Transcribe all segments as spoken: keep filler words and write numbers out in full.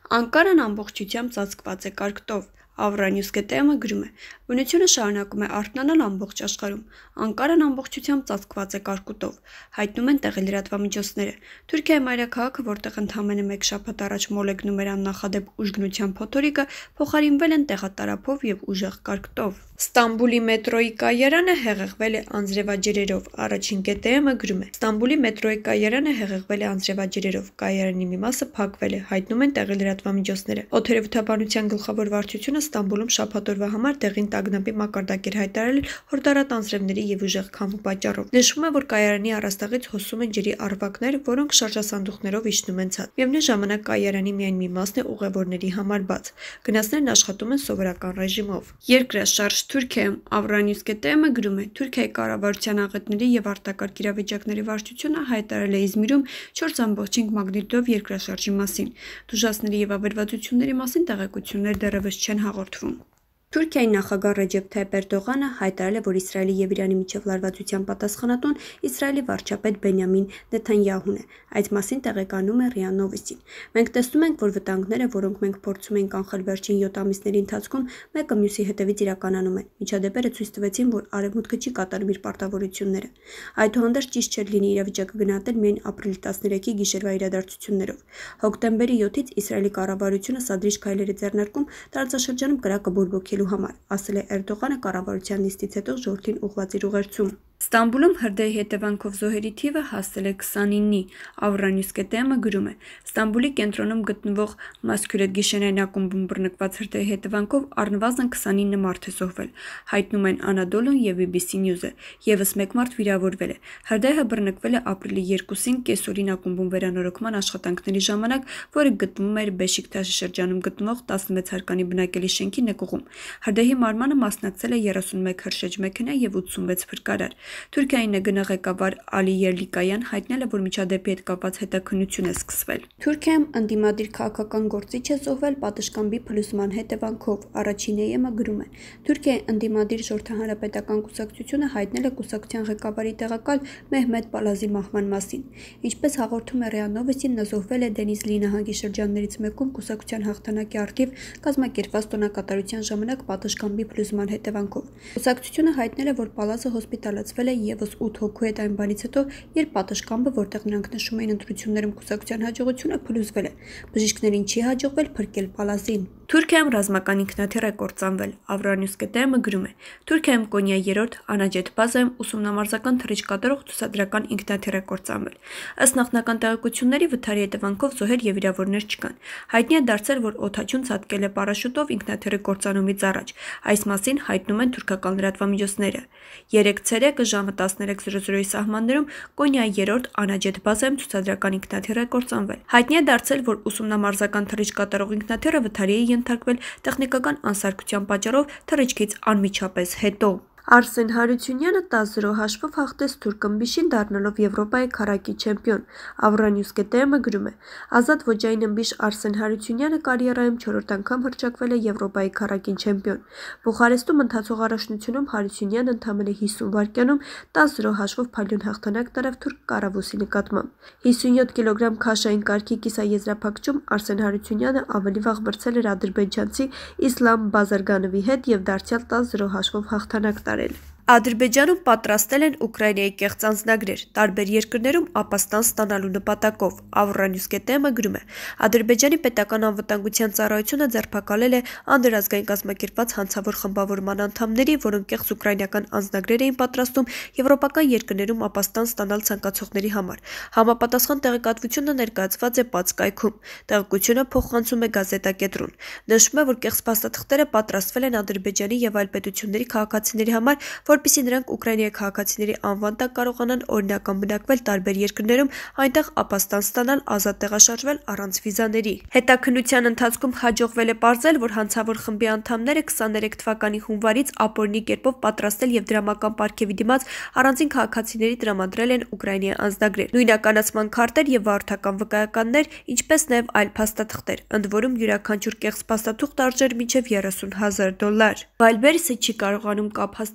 Անկարան ամբողջությամբ ծածկված է կարկտով։ Avra News գետեմը գրում է. Բնությունը շարունակում է արթնանալ ամբողջ աշխարհում։ Անկարան ամբողջությամբ ծածկված է կարկուտով, հայտնում են տեղի լրատվամիջոցները։ Թուրքիայի մայրաքաղաքը, որտեղ ընդամենը մեկ շաբաթ առաջ մոլեգնում էր աննախադեպ ուժգնության փոթորիկը, փոխարինվել են տեղատարափով եւ ուժեղ կարկտով։ Ստամբուլի մետրոյի կայարանը հեղեղվել է անձրևաջրերով։ Առաջին գետեմը գրում է. Ստամբուլի մետրոյի կայարանը հեղեղվել է անձրևաջրերով։ Կայարանի մի մասը փակվել է, հայտնում են տեղի լրատվամիջոցները։ Օդերևութաբանության գլխավոր վարչությունը Ստամբուլում շաբաթօրվա համար դեղին տագնապի մակարդակ էր հայտարարել հորդորատ անձրևների եւ ուժեղ քամու պատճառով։ Նշվում է, որ կայարանի առաստաղից հոսում են ջրի առվակներ, որոնք շարժասանդուղքներով իջնում են ցած։ Միևնույն ժամանակ կայարանի միայն մի մասն է ուղևորների համար բաց։ Գնացներն աշխատում են սովորական ռեժիմով։ Երկրաշարժ Թուրքիայում Avra News գետեմը գրում է. Թուրքիայի կառավարության աղետների եւ արտակարգ իրավիճակների վարչությունը հայտարարել է Իզմիրում չորս դಶմլավ չորս մագնիտուդով երկրաշարժի մասին։ Դժվարությունների եւ ավերածությունների մասին տեղեկություններ դեռևս չեն հաղորդվում։ Թուրքիայի նախագահ Ռեջեփ Թայիփ Էրդողանը հայտարարել է, որ Իսրայելի եւ Իրանի միջև լարվածության պատասխանատուն Իսրայելի վարչապետ Բենյամին Նեթանյահուն է։ Այդ մասին տեղեկանում է ՌԻԱ Նովոստին։ Մենք տեսնում ենք, որ վտանգները, որոնք մենք փորձում ենք կանխել վերջին յոթ ամիսների ընթացքում, մեկը մյուսի հետևից իրականանում են։ Միջադեպերը ցույց տվեցին, որ Արևմուտքը չի կատարում իր պարտավորությունները։ Այդուհանդերձ ճիշտ չէր լինի իրավիճակը գնահատել միայն ապրիլի տասներեքի գիշերվա իրադարձություններով։ Հոկտեմբերի յոթից Իսրայելի կառավարությունը սադրիչ քայլեր է ձեռնարկում տարածաշրջանում կրակը բորբոքելու համար, ասել է Էրդողանը կառավարության նիստից հետո ժողովրդին ուղղված իր ուղերձում։ Ստամբուլում հրդեհի հետևանքով զոհերի թիվը հասել է քսանինի։ Avra News գետեմը գրում է. Ստամբուլի կենտրոնում գտնվող Մասքուրետ գիշերային ակումբում բռնկված հրդեհի հետևանքով առնվազն քսանինը մարդ է զոհվել, հայտնում են Անադոլուն եւ բի բի սի News-ը։ Եվս մեկ մարդ վիրավորվել է։ Հրդեհը բռնկվել է ապրիլի երկուսին կեսօրին ակումբում վերանորոգման աշխատանքների ժամանակ, որը գտնվում էր Բեշիկթաշի շրջանում գտնվող տասնմեծ հարկանի բնակելի շենքի նկուղում։ Հրդեհի մարմանը մասնակցել է երեսունմեկ հրշեջ մեքենա եւ ութսունվեց փրկարար։ Թուրքիայի ՆԳՆ ղեկավար Ալի Երլիկայան հայտնել է, որ միջադեպի հետ կապված հետաքննություն է սկսվել։ Թուրքիայում ընդդիմադիր քաղաքական գործիչ է զոհվել պատշգամբի փլուզման հետևանքով։ Առաջին էեմը գրում է. Թուրքիայի ընդդիմադիր ժողովրդահանրապետական կուսակցությունը հայտնել է կուսակցության ղեկավարի տեղակալ Մեհմեդ Պալազի մահվան մասին։ Ինչպես հաղորդում է ՌԻԱ Նովոստին, նա զոհվել է Դենիզլի նահանգի շրջաններից մեկում կուսակցության հաղթանակի առթիվ կազմակերպված տոնակատարության ժամանակ պատշգամբի փլուզման հետևանքով։ Կուսակցությունը հայտնել է, որ Պալազը հոսպիտալացվել է եւս ութ հոգու հետ այն բանից հետո, երբ պատշգամբը, որտեղ նրանք նշում էին ընտրություններում կուսակցության հաջողությունը, փլուզվել է։ Բժիշկներին չի հաջողվել փրկել Պալազին։ Թուրքիայում ռազմական ինքնաթիռ է կործանվել։ Avra News գետեմը գրում է. Թուրքիայում Կոնիայի երրորդ անաջետ բազայում ուսումնամարզական թռիչք կատարող ցուցադրական ինքնաթիռ է կործանվել։ Ըստ նախնական տեղեկությունների վթարի հետևանքով զոհեր եւ վիրավորներ չկան։ Հայտնի է դարձել, որ օդաչուն ցատկել է պարաշուտով ինքնաթիռի կործանումից առաջ։ Այս մասին հայտնում են թուրքական լրատվամիջոցները։ Երեկ ցերեկը ժամը տասներեք զրո զրոյի սահմաններում Կոնիայի երրորդ անաջետ բազայում ցուցադրական ինքնաթիռ է կործանվել։ Հայտնի է դարձել, որ ուսումնամարզական թռիչք կատարող ինքնաթիռը վթարի է ենթարկվել տեխնիկական անսարքության պատճառով թռիչքից անմիջապես հետո։ Արսեն Հարությունյանը տասը զրո հաշվով հաղթեց թուրք ըմբիշին, դառնալով Եվրոպայի քառակի չեմպիոն։ Avra News գետեմը գրում է. Ազատ ոճային ըմբիշ Արսեն Հարությունյանը կարիերայում չորրորդ անգամ հռչակվել է Եվրոպայի քառակի չեմպիոն։ Բուխարեստում ընթացող առաջնությունում Հարությունյանը ընդամենը հիսուն վայրկյանում տասը զրո հաշվով փայլուն հաղթանակ տարավ թուրք կառավուսի նկատմամբ։ հիսունյոթ կիլոգրամ քաշային կարգի կիսաեզրափակչում Արսեն Հարությունյանը ավելի վաղ մրցել էր ադրբեջանցի Իսլամ Բազարգանովի հետ եւ դարձյալ տասը զրո հաշվով հաղթանակ տարել։ Ադրբեջանում պատրաստել են Ուկրաինայի կեղծ անձնագրեր, տարբեր երկրներում ապաստան ստանալու նպատակով։ Avra News գետեմը գրում է. Ադրբեջանի պետական անվտանգության ծառայությունը ձերբակալել է անդրազգային կազմակերպված հանցավոր խմբավորման անդամների, որոնք կեղծ ուկրաինական անձնագրեր էին պատրաստում եվրոպական երկրներում ապաստան ստանալ ցանկացողների համար։ Համապատասխան տեղեկատվությունը ներկայացված է Պաց կայքում։ Տեղեկությունը փոխանցում է Գազետա Կեդրոն։ Նշվում է, որ կեղծ փաստաթղթերը պատրաստվել են Ադրբեջանի եւ այլ պետությունների քաղաքացիների համար, որպեսզի նրանք Ուկրաինայի քաղաքացիների անվան տակ կարողանան օրինական բնակվել տարբեր երկրներում, այնտեղ ապաստան ստանալ, ազատ տեղաշարժվել առանց վիզաների։ Հետաքննության ընթացքում հաջողվել է պարզել, որ հանցավոր խմբի անդամները քսաներեք թվականի հունվարից ապօրինի կերպով պատրաստել եւ դրամական պարգևի դիմաց առանձին քաղաքացիների տրամադրել են Ուկրաինայի անձնագրեր, նույնականացման քարտեր եւ վարորդական վկայականներ, ինչպես նաեւ այլ փաստաթղթեր, ընդ որում յուրաքանչյուր կեղծ փաստաթուղթ արժեր մինչեւ երեսուն հազար դոլար։ Վայլբերիսը չի կարողանում կապ հաստատել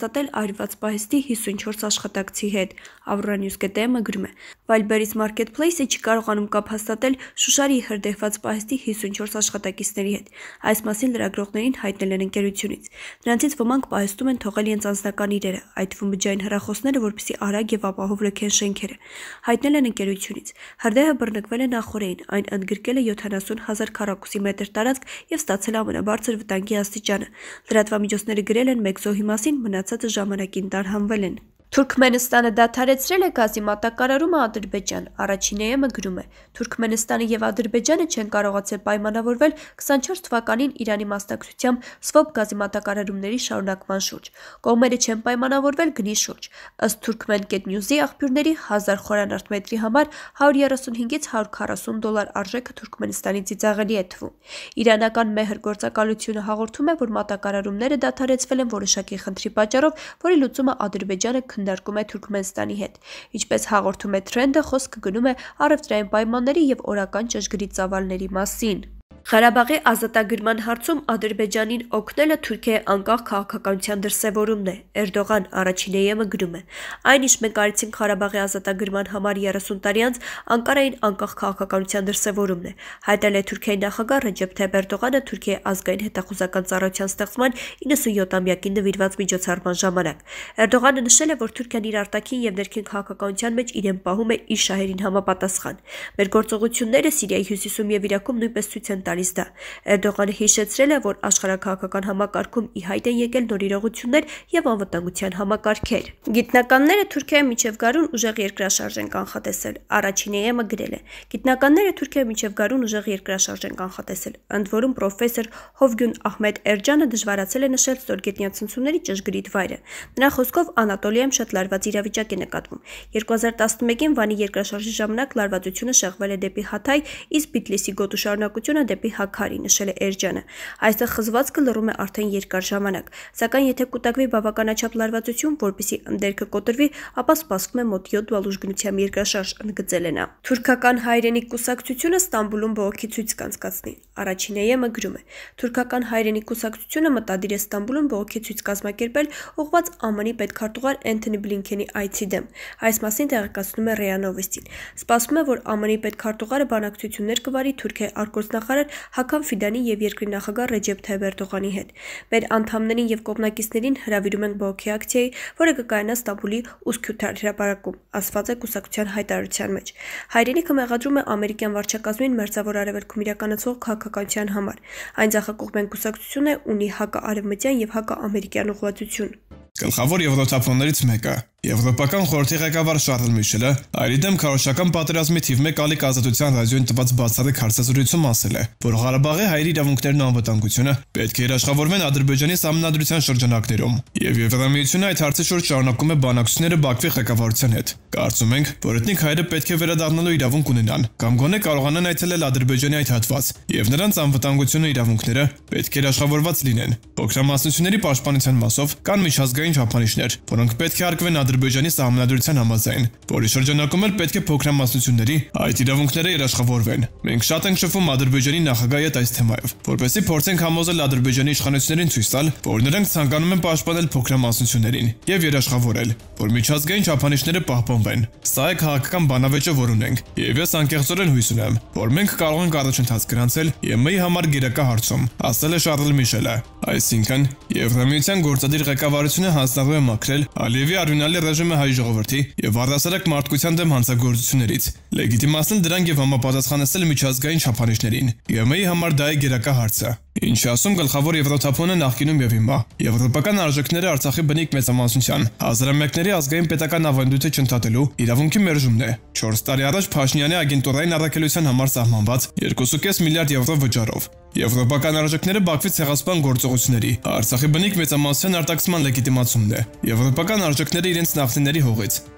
այրված պահեստի հիսունչորս աշխատակցի հետ։ Aurora.news dot am-ը գրում է. Wildberries Marketplace-ը չի կարողանում կապ հաստատել Շուշարի հրդեհված պահեստի հիսունչորս աշխատակիցների հետ։ Այս մասին լրագրողներին հայտնել են ընկերությունից։ Նրանցից ոմանք պահեստում են թողել իրենց անձնական իրերը, այդ թվում բջջային հեռախոսները, որպեսզի արագ եւ ապահով լքեն շենքերը։ Հայտնել են ընկերությունից։ Հրդեհը բռնկվել է նախօրեին, այն ընդգրկել է յոթանասուն հազար քառակուսի մետր տարածք եւ ստացել ամենաբարձր վտանգի աստիճանը։ Լրատվամիջոցները գրել են մեկ զոհի մասին, մնացածը ժամանակին տարհանվել են։ Թուրքմենստանը դադարեցրել է գազի մատակարարումը Ադրբեջան։ Առաջին էը գրում է. Թուրքմենստանը եւ Ադրբեջանը չեն կարողացել պայմանավորվել քսանչորս թվականին Իրանի մասնակցությամբ Սվոբ գազի մատակարարումների շարունակման շուրջ։ Կողմերը չեն պայմանավորվել գնի շուրջ։ Ըստ Turkmenketnews-ի աղբյուրների հազար խորանարդ մետրի համար հարյուր երեսունհինգից հարյուր քառասուն դոլար արժեքը Թուրքմենստանի ծիծաղելի է թվում։ Իրանական մեհր գործակալությունը հաղորդում է, որ մատակարարումները դադարեցվել են որոշակի խնդրի պատճառով, որի լուծումը Ադրբեջանը քննարկում է Թուրքմենստանի հետ։ Ինչպես հաղորդում է Trend-ը, խոսքը գնում է առևտրային պայմանների եւ օրական ճշգրիտ ծավալների մասին։ Ղարաբաղի ազատագրման հարցում Ադրբեջանին օգնելը Թուրքիայի անկախ քաղաքականության դրսևորումն է։ Էրդողան առաջին էը գրում է. Այն ինչ մենք արեցինք Ղարաբաղի ազատագրման համար երեսուն տարի անց Անկարային անկախ քաղաքականության դրսևորումն է։ Հայտնել է Թուրքիայի նախագահ Ռեջեփ Թայիփ Էրդողանը Թուրքիայի ազգային հետախուզական ծառայության ստեղծման իննսունյոթամյակին նվիրված միջոցառման ժամանակ։ Էրդողանը նշել է, որ Թուրքիան իր արտաքին եւ ներքին քաղաքականության մեջ իրեն պահում է իր շահերին համապատասխան։ Մեր գործողությունները Սիրիայի հյուսիսում եւ Իրաքում նույնպես ցույց են տալիս դա։ Էրդողանը հիշեցրել է, որ աշխարհաքաղաքական համակարգում ի հայտ են եկել նոր իրողություններ եւ անվտանգության համակարգեր։ Գիտնականները Թուրքիայի միջև գարուն ուժեղ երկրաշարժ են կանխատեսել։ Առաջին էը գրել է. Գիտնականները Թուրքիայի միջև գարուն ուժեղ երկրաշարժ են կանխատեսել։ Ընդ որում պրոֆեսոր Հովգուն Ահմեդ Էրջանը դժվարացել է նշել ստորգետնյա ցնցումների ճշգրիտ վայրը։ Նրա խոսքով Անատոլիայում շատ լարված իրավիճակ է նկատվում։ երկու հազար տասնմեկին Վանի երկրաշարժի ժամանակ լարվածությունը շեղվել է դեպի Հաթայ, իսկ Բիթլիսի գոտու շարունակությունը դեպի Հաքարի, նշել է Էրջանը։ Այստեղ խզվածքը լռում է արդեն երկար ժամանակ, սակայն եթե կուտակվի բավականաչափ լարվածություն, որպեսզի ընդերքը կոտրվի, ապա սպասվում է մոտ յոթ բալ ուժգնությամբ երկրաշարժ, ընդգծել է նա։ Թուրքական հայրենիք կուսակցությունը Ստամբուլում բողոքի ցույց կանցկացնի։ Առաջին էը գրում է. Թուրքական հայրենիք կուսակցությունը մտադիր է Ստամբուլում բողոքի ցույց կազմակերպել ուղղված ԱՄՆ-ի պետքարտուղար Էնթոնի Բլինքենի այցի դեմ։ Այս մասին տեղեկացնում է ՌԻԱ Նովոստին։ Սպասվում է, որ ԱՄՆ-ի պետքարտուղարը բանակցություններ կվարի Թուրքիայի արտգործնախարար Հական Ֆիդանի եւ երկրի նախագահ Ռեջեփ Թայիփ Էրդողանի հետ։ Մեր անդամներին եւ կողմնակիցներին հրավիրում ենք բողոքի ակցիայի, որը կկայանա Ստամբուլի Ուսքյութար հրապարակում, ասված է կուսակցության հայտարարության մեջ։ Հայրենիքը մեղադրում է ամերիկյան վարչակազմին մերձավոր արևելքում իրականացվող քաղաքականության համար։ Այն ձախակողմյան կուսակցություն է, ունի հակաարևմտյան եւ հակաամերիկյան ուղղվածություն։ Գլխավոր եվրոպացիներից մեկը Եվրոպական խորհրդի ղեկավար Շարլ Միշելը այրի դեմ քարոզչական պատերազմի թիվ մեկ ալիք ազատության ռադիոյին տված բացառիկ հարցազրույցում ասել է, որ Ղարաբաղի հայերի իրավունքներն ու անվտանգությունը պետք է երաշխավորվեն Ադրբեջանի սահմանադրության շրջանակներում, եւ Եվրամիությունը այդ հարցի շուրջ շարունակում է բանակցությունները Բաքվի ղեկավարության հետ։ Կարծում ենք, որ էթնիկ հայերը պետք է վերադառնալու իրավունք ունենան, կամ գոնե կարողանան այցելել Ադրբեջանի այդ հատված, եւ նրանց անվտանգությունը ու իրավունքները պետք է երաշխավորված լինեն։ Փոքրամասնությունների պաշտպանության մասով կան միջազգային չափանիշներ, որոնք պետք է արգվեն Ադրբեջանի սահմանադրության համաձայն, որի շրջանակում էլ պետք է փոքրամասնությունների այդ իրավունքները երաշխավորվեն։ Մենք շատ ենք շփվում Ադրբեջանի նախագահի հետ այս թեմայով, որպեսզի փորձենք համոզել Ադրբեջանի իշխանություններին ցույց տալ, որ նրանք ցանկանում են պաշտպանել փոքրամասնություններին եւ երաշխավորել, որ միջազգային չափանիշները պահպանվեն։ Սա է քաղաքական բանավեճը, որ ունենք, եւ ես անկեղծորեն հույս ունեմ, որ մենք կարող ենք առաջընթաց գրանցել ԵՄ-ի համար գերակա հարցում, ասել է Շարլ Միշելը։ Այսինքն, Եվրամիության գործադիր ղեկավարությունը հանձնարարում է մաքրել Ալիևի արյունալի ռեժիմը հայ ժողովրդի եւ առասարակ մարդկության դեմ հանցագործություններից, լեգիտիմացնել դրանք եւ համապատասխանեցնել միջազգային չափանիշներին։ ԵՄ-ի համար դա է գերակա հարցը։ Ինչ ասում գլխավոր Եվրոթափոնը նախկինում եւ հիմա։ Եվրոպական արժեքները Արցախի բնիկ մեծամասնության հազարամյակների ազգային պետական ավանդույթը չընդհատելու իրավունքի մերժումն է։ չորս տարի առաջ Փաշինյանի ագենտուրային առաքելության համար սահմանված երկու կoma պենս միլիարդ եվրո վճարով Եվրոպական արժեքները Բաքվի ցեղասպան գործողությունների Արցախի բնիկ մեծամասնության արտաքսման լեգիտիմացումն է։ Եվրոպական արժեքները իրենց նախնիների հողից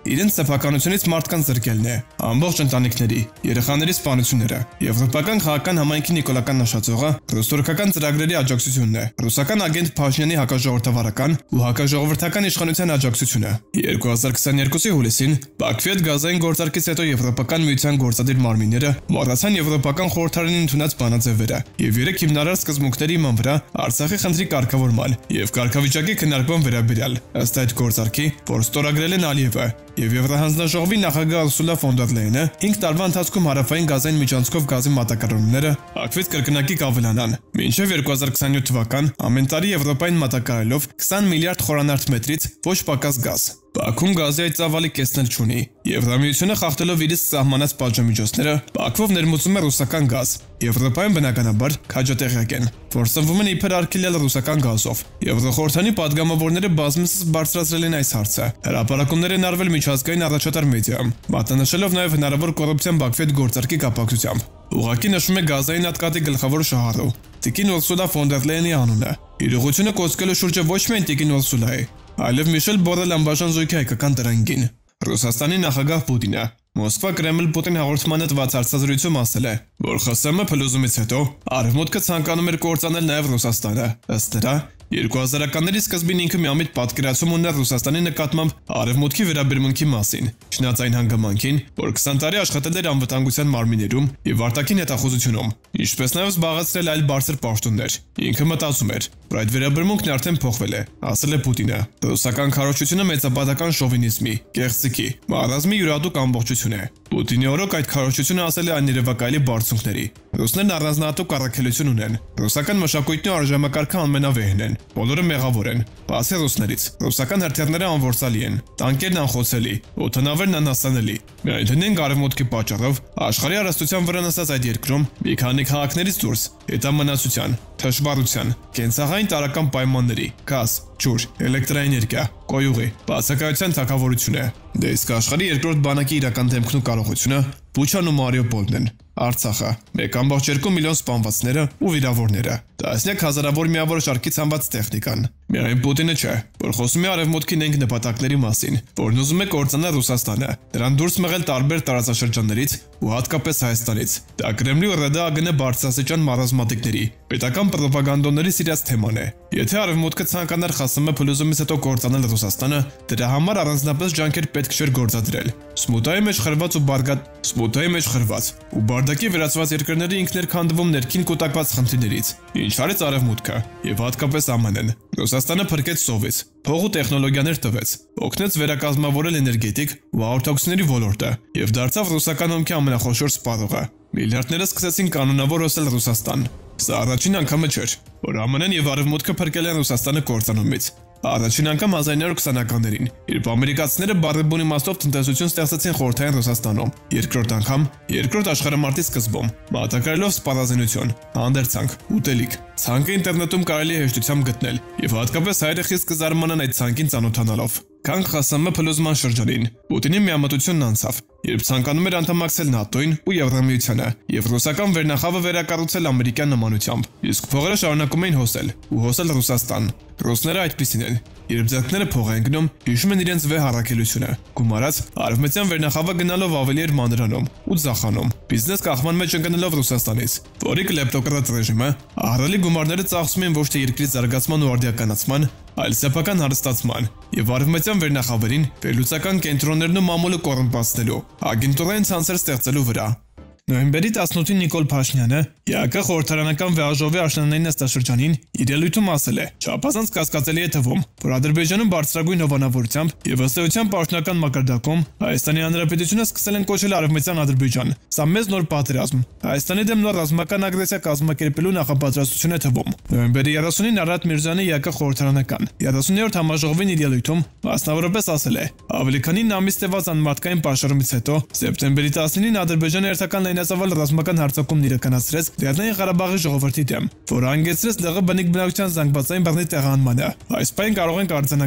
իրենց սեփականությունից մարդկանց զրկելն է, ամբողջ ընտանիքների, երեխաների սպանությունները։ Եվրոպական քաղաքական համայնքի նիկոլական նշածողը ռուս-թուրքական ծրագրերի աջակցությունն է, ռուսական ագենտ Փաշինյանի հակաժողովրդավարական ու հակաժողովրդական իշխանության աջակցությունը։ երկու հազար քսաներկուսի հուլիսին Բաքվի հետ գազային գործարքից հետո Եվրոպական միության գործադիր մարմինները մոռացան Եվրոպական խորհրդարանի ընդունած բանաձևերը եւ երեք հիմնարար սկզբունքների իման վրա Արցախի խնդրի կարգավորման եւ կարգավիճակի քննարկման վերաբերյալ ըստ այդ գործարքի, որ ստորագրել են Ալիևը եւ Եվրահանձնաժողովի նախագահ Ուրսուլա ֆոն դեր Լեյենը, հինգ տարվա ընթացքում հարավային գազային միջանցքով գազի մատակարարումները Բաքվից կրկնակի կավելանան։ Մինչև երկու հազար քսաներկու թվական ամեն տարի Եվրոպային մատակարարելով քսան միլիարդ խորանարդ մետրից ոչ պակաս գազ։ Բաքուն գազի այդ ծավալի կեսնել չունի։ Եվրամիությունը խախտելով իր սահմանած պատժամիջոցները, Բաքվով ներմուծում է ռուսական գազ։ Եվրոպայում բնականաբար քաջատեղյակ են, որ սնվում են իբր արգելյալ ռուսական գազով։ Եվրոխորհրդանի падգամավորները բազմիցս բարձրացրել են այս հարցը։ Հրապարակումներ են արվել միջազգային առաջատար մեդիայում, մատնանշելով նաև հնարավոր կոռուպցիան Բաքվի հետ գործարքի կապակցությամբ։ Ուղղակի նշվում է գազային հատկատի գլխավոր շահառու Տիկին Ուրսուլա ֆոն դեր Լեյենի անունը։ Իր ուղղությունը կոծկելու շուրջը ոչ միայն Տիկին Ուրսուլայի, այլև Միշել Բորել անբաժան զույգի հայկական տրանգին։ Ռուսաստանի նախագահ Պուտինը Մոսկվա Կրեմլ-Պուտին հաղորդմանը տված հարցազրույցում ասել է, որ ԽՍՀՄ փլուզումից հետո Արևմուտքը ցանկանում էր կործանել նաև Ռուսաստանը։ Ըստ դրա, երկու հազարականների սկզբին ինքը միամիտ պատկերացում ուներ Ռուսաստանի նկատմամբ Արևմուտքի վերաբերմունքի մասին, չնայած այն հանգամանքին, որ քսան տարի աշխատել էր անվտանգության մարմիններում եւ արտաքին հետախուզությունում, ինչպես նաև զբաղեցրել այլ բարձր պաշտոններ։ Ինքը մտածում էր, որ այդ վերաբերմունքն արդեն փոխվել է, ասել է Պուտինը։ Ռուսական քարոզությունը մեծապատական շովինիզմի, կեղծիքի, մարազմի յուրահատուկ ամբողջություն է։ Պուտինի օրոք այդ քարոզությունը ասել է այն երևակայելի բարձունքների։ Ռուսներն առանձնահատուկ առաքելություն ունեն։ Ռուսական մշակույթի արժանապատվը անմենավեհն են։ Բոլորը մեղավոր են։ Բացի ռուսներից, ռուսական հրթիռները անորսալի են, տանկերն անխոցելի, օդանավերն անհասանելի։ Միայն դնենք արևմուտքի պատճառով աշխարհի հարստության վրա նստած այդ երկրում մի քանի քաղաքներից դուրս հետամնացության, թշվառության, կենցաղային տարական պայմանների, գազ, ջուր, էլեկտրաէներգիա, կոյուղի, բացակայության թագավորություն է։ Դե իսկ աշխարհի երկրորդ բանակի իրական դեմքն ու կարողությունը Բուչան ու Մարիուպոլն են։ Արցախը մեկ կόμma երկու միլիոն սպանվածները ու վիրավորները, տասնյակ հազարավոր միավոր շարքի ցանված տեխնիկան։ Միայն Պուտինը չէ, որ խոսում է արևմուտքի նենք նպատակների մասին, որն ուզում է կործանել Ռուսաստանը, դրան դուրս մղել տարբեր տարածաշրջաններից ու հատկապես Հայաստանից։ Դա Կրեմլի ու ՌԴԱԳՆ բարձրաստիճան մարազմատիկների, պետական ռոպագանդոների սիրած թեման է։ Եթե արևմուտքը ցանկանար ԽՍՀՄ փլուզումից հետո կործանել Ռուսաստանը, դրա համար առանձնապես ջանքեր պետք չէր գործադրել։ Սմուտայի մեջ խրված ու բարգատ Սմուտայի մեջ խրված ու բարդակի վերածված երկրները ինքն էր քանդվում ներքին կուտակված խնդիրներից։ Ինչ արեց արևմուտքը եւ հատկապես ԱՄՆ-ն։ Ռուսաստանը փրկեց սովից, փող ու տեխնոլոգիաներ տվեց, օգնեց վերակազմավորել էներգետիկ ու հաղորդակցությունների ոլորտը եւ դարձավ ռուսական հումքի ամենախոշոր սպառողը։ Միլիարդները սկսեցին կանոնավոր հոսել Ռուսաստան։ Սա առաջին անգամը չէր, որ ԱՄՆ-ն եւ արևմուտքը փրկել են Ռուսաստանը կործանումից։ Առաջին անգամ հազար ինը հարյուր քսանականներին, երբ ամերիկացիները բառեբուն իմաստով տնտեսություն ստեղծեցին խորհրդային Ռուսաստանում, երկրորդ անգամ երկրորդ աշխարհամարտի սկզբում, մատակարարելով սպառազինություն, հանդերձանք, ուտելիք, ցանկը ինտերնետում կարելի է հեշտությամբ գտնել, եւ հատկապես հայերը խիստ կզարմանան այդ ցանկին ծանոթանալով։ Քան ԽՍՀՄ փլուզման շրջանին Պուտինի միամտությունն անցավ, երբ ցանկանում էր անդամակցել ՆԱՏՕ-ին ու Եվրամիությանը եւ ռուսական վերնախավը վերակառուցել ամերիկյան նմանությամբ, իսկ փողերը շարունակում էին հոսել ու հոսել Ռուսաստան։ Ռուսները այդպիսին են, երբ ձեռքները փող են գնում, հիշում են իրենց վեհ առաքելությունը։ Գումարած արևմտյան վերնախավը գնալով ավելի էր մանրանում ու ձախանում, բիզնես կախման մեջ ընկնելով Ռուսաստանից, որի կլեպտոկրատ ռեժիմը ահռելի գումարները ծախսում են ոչ թե երկրի զարգացման ու արդիականացման, այլ սեփական հարստացման եւ արևմտյան վերնախավերին վերլուծական կենտրոններն ու մամուլը կոռումպացնելու, ագենտուրային ցանցեր ստեղծելու վրա։ Նոյեմբերի տասնութին Նիկոլ Փաշինյանը ԵԱԿ խորհրդարանական վեաժողովի աշնանային նստաշրջանին իր ելույթում ասել է. «Չափազանց կասկածելի է թվում, որ Ադրբեջանում բարձրագույն հովանավորությամբ եւ ըստ էության պաշտոնական մակարդակում Հայաստանի Հանրապետությունը սկսել են կոչել Արևմտյան Ադրբեջան։ Սա մեծ նոր պատերազմ, Հայաստանի դեմ նոր ռազմական ագրեսիա կազմակերպելու նախապատրաստություն է թվում»։ Նոյեմբերի երեսունին Արարատ Միրզյանը ԵԱԿ խորհրդարանական երեսուններորդ համաժողովին իր ելույթում մասնավորապես ասել է. «Ավելի քան ինը ամիս տևած անմարդկային պաշարումից հետո սեպտեմբերի տասնինին Ադրբեջանը երթական լայնածավալ ռազմական հարձակումն իրականացրեց Լեռնային Ղարաբաղի ժողովրդի դեմ, որը հանգեցրեց ԼՂ բնիկ բնակության զանգվածային բռնի տեղահանմանը։ Այս պայն կարող ենք արձանագրել,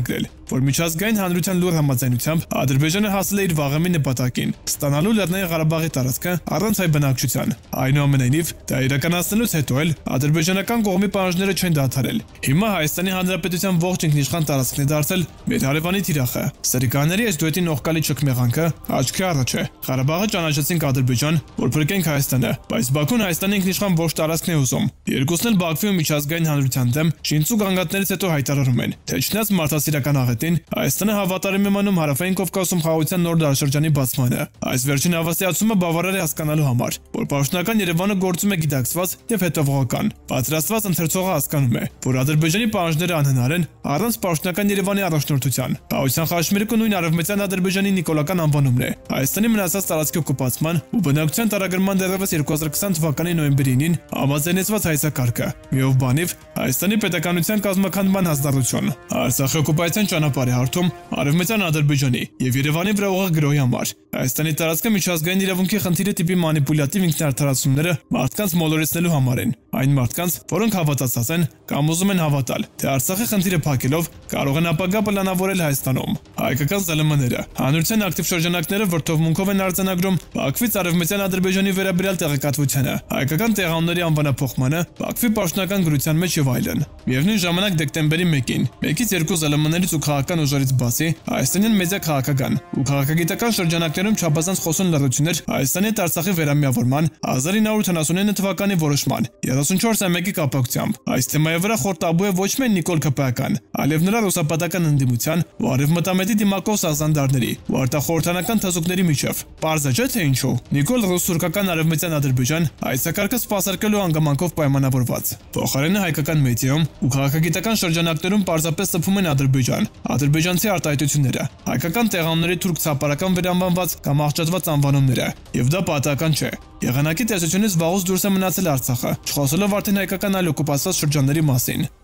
որ միջազգային հանրության լուր համաձայնությամբ Ադրբեջանը հասել է իր վաղեմի նպատակին՝ ստանալու Լեռնային Ղարաբաղի տարածքը առանց հայ բնակչության։ Այնուամենայնիվ, դա իրականացնելուց հետո էլ ադրբեջանական կողմի պահանջները չեն դադարել։ Հիմա Հայաստանի Հանրապետության ողջ ինքնիշխան տարածքն է դարձել մեր հարևանի թիրախը։ Սրիկաների այս դուետի նողկալի ճկմեղանքը աչքի առաջ է։ Ղարաբաղը ճանաչեցինք Ադրբեջան, որ փրկենք Հայաստանը, բայց Բաքուն Հայաստանի ինքնիշխան ողջ տարածքն է ուզում։ Երկուսն էլ Բաքվի ու միջազգային հանրության դեմ շինծու գանգատներից հետո հայտարարում են, թե չնայած մարդասիրական աղետին, Հայաստանը հավատարիմ է մնում Հարավային Կովկասում խաղաղության նոր դարաշրջանի բացմանը։ Այս վերջին հավաստիացումը բավարար է հասկանալու համար, որ պաշտոնական Երևանը գործում է գիտակցված եւ հետևողական։ Պատրաստված ընթերցողը հասկանում է, որ Ադրբեջանի պահանջները անհնար են առանց պաշտոնական Երևանի առաջնորդության։ Խաղաղության խաչմերուկը նույն արևմտյան Ադրբեջանի նիկոլական անվանումն է։ Հայաստանի մնացած տարածքի օկուպացման ու բնակչության տարագրման դեռևս երկու հազար քսան թվականի նոյեմբերին համաձայնեցված հայեցակարգը, միով բանիվ Հայաստանի պետականության կազմաքանդման հանձնառություն, Արցախի օկուպացիան ճանապարհ է հարթում արևմտյան Ադրբեջանի եւ Երևանի վրա ուղիղ գրոհի համար։ Հայաստանի տարածքը միջազգային իրավունքի խնդիրի տիպի մանիպուլյատիվ ինքնարդարացումները մարդկանց մոլորեցնելու համար են, այն մարդկանց, որոնք հավատացած են կամ ուզում են հավատալ, թե Արցախի խնդիրը փակելով կարող են ապագա պլանավորել Հայաստանում։ Հայկական ԶԼՄ-ները հանրության ակտիվ շրջանակները վրդովմունքով են արձանագրում Բաքվից արևմտյան Ադրբեջանի վերաբերյալ տեղեկատվությանը, հայկական տեղանունների անվանափոխմանը, Բաքվի պաշտոնական գրության մեջ եւ այլն։ Միևնույն ժամանակ դեկտեմբերի մեկին մեկից երկու ԶԼՄ-ներից ու քաղաքական ուժերից բացի Հայաստանյան մեդիա քաղաքական ու քաղաքագիտական շրջանակներում չափազանց խոսուն լրություններ Հայաստանի հետ Արցախի վերամիավորման հազար ինը հարյուր ութանասունինը թվականի որոշման երեսունչորս ամյակի կապակցությամբ։ Այս թեմայի վրա խոր տաբու է ոչ միայն Նիկոլ Քփայական, այլև նրա ռուսապատական ընդդիմության ու արևմտամետի դիմակով սազանդարների ու արտախորհրդանական թզուկների միջև։ Պարզ է, չէ՞ թե ինչու։ Նիկոլ ռուս-թուրքական արևմտյան Ադրբեջան հայեցակարգը սպասարկելու հանգամանքով պայմանավորված։ Փոխարենը հայկական մեդիայում ու քաղաքագիտական շրջանակներում պարզապես սփում են Ադրբեջան, ադրբեջանցի արտահայտությունները, հայկական տեղանունների թուրք ցապարական վերանվանված կամ աղճատված անվանումները, եւ դա պատահական չէ։ Եղանակի տեսությունից վաղուց դուրս է մնացել Արցախը, չխոսելով արդեն հայկական այլ օկուպացված շրջանների մասին։